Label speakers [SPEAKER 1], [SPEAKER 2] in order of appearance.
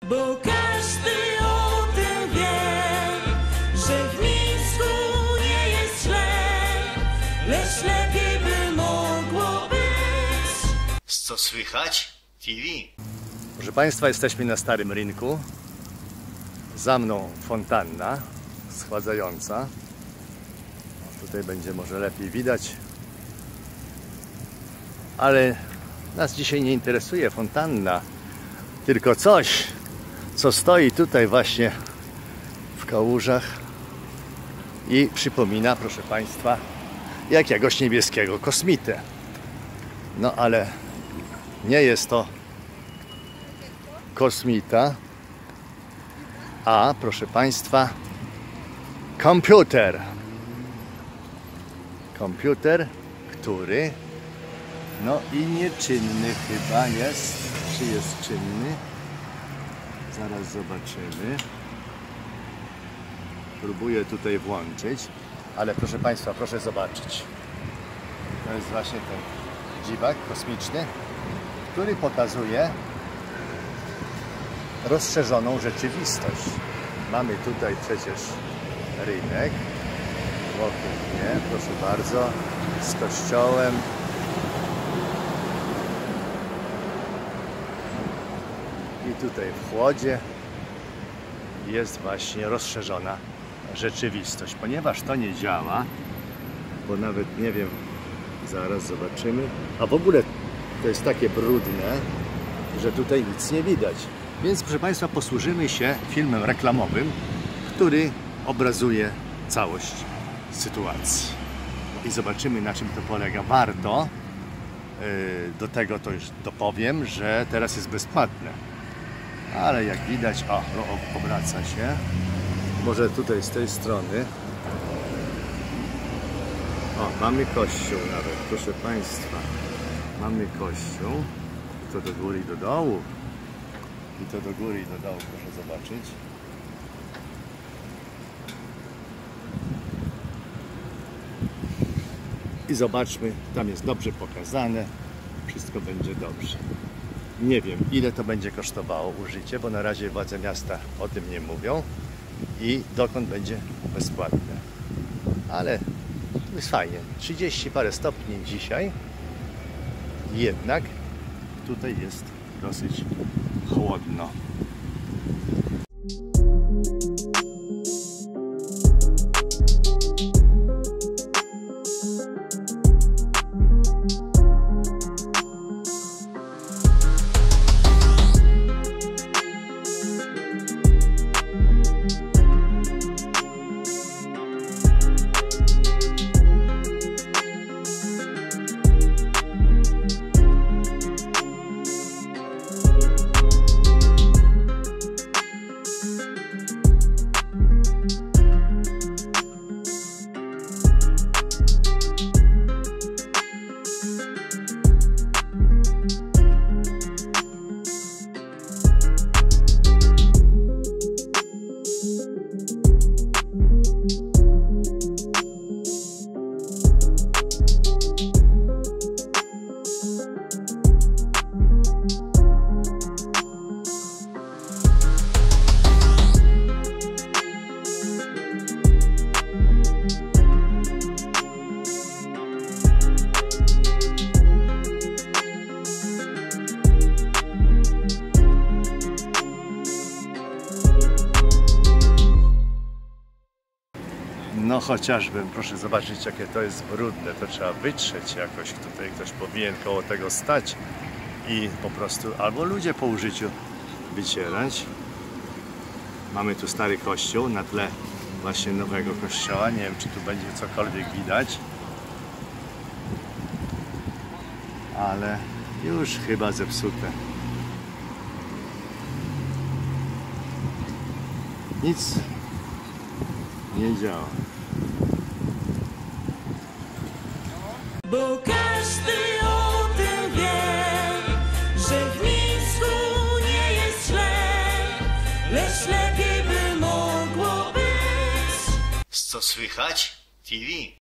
[SPEAKER 1] bo każdy o tym wie, że w Mińsku nie jest źle, lecz lepiej by mogło być.
[SPEAKER 2] Co słychać? TV.
[SPEAKER 3] Proszę Państwa, jesteśmy na Starym Rynku. Za mną fontanna schładzająca. Tutaj będzie może lepiej widać. Ale nas dzisiaj nie interesuje fontanna, tylko coś, co stoi tutaj właśnie w kałużach i przypomina, proszę Państwa, jakiegoś niebieskiego kosmitę. No ale nie jest to kosmita, a proszę Państwa, komputer. Komputer, który no i nieczynny chyba jest. Czy jest czynny? Zaraz zobaczymy. Próbuję tutaj włączyć, ale proszę Państwa, proszę zobaczyć. To jest właśnie ten dziwak kosmiczny, który pokazuje rozszerzoną rzeczywistość. Mamy tutaj przecież rynek wokół mnie, proszę bardzo, z kościołem. I tutaj w chłodzie jest właśnie rozszerzona rzeczywistość. Ponieważ to nie działa, bo nawet nie wiem, zaraz zobaczymy, a w ogóle to jest takie brudne, że tutaj nic nie widać. Więc proszę Państwa, posłużymy się filmem reklamowym, który obrazuje całość sytuacji. I zobaczymy, na czym to polega. Warto, do tego to już dopowiem, że teraz jest bezpłatne. Ale jak widać, obraca się. Może tutaj z tej strony. O, mamy kościół nawet, proszę Państwa. Mamy kościół. I to do góry i do dołu. I to do góry i do dołu, proszę zobaczyć. I zobaczmy, tam jest dobrze pokazane. Wszystko będzie dobrze. Nie wiem, ile to będzie kosztowało użycie, bo na razie władze miasta o tym nie mówią i dokąd będzie bezpłatne. Ale jest fajnie. 30 parę stopni dzisiaj, jednak tutaj jest dosyć chłodno. No chociażby, proszę zobaczyć, jakie to jest brudne, to trzeba wytrzeć jakoś, tutaj ktoś powinien koło tego stać i po prostu, albo ludzie po użyciu wycierać. Mamy tu stary kościół na tle właśnie nowego kościoła, nie wiem, czy tu będzie cokolwiek widać, ale już chyba zepsute. Nic nie działa.
[SPEAKER 1] Bo każdy o tym wie, że w Mińsku nie jest źle, lecz lepiej by mogło być.
[SPEAKER 2] Co słychać? TV.